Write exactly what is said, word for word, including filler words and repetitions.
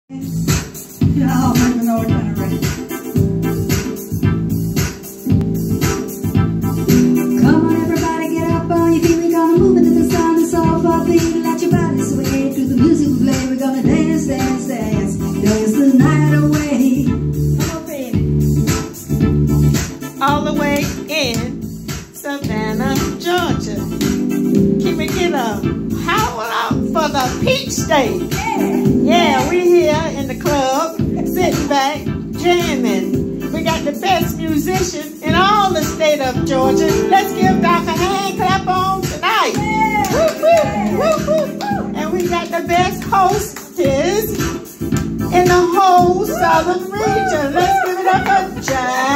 Yeah, I don't even know what kind of rain. Come on, everybody, get up on your feet. We're gonna move into the sound of soul for beat. Let your body sway to the music we play. We're gonna dance, dance, dance, dance the night away. Come on, baby. All the way in Savannah, Georgia. Can we get a howl out for the Peach State? Yeah. Yeah, we here in the club, sitting back, jamming. We got the best musician in all the state of Georgia. Let's give Doc a hand clap on tonight. Yeah. Woo, woo, woo, woo, woo. And we got the best hostess in the whole southern region. Let's give it up for Jack.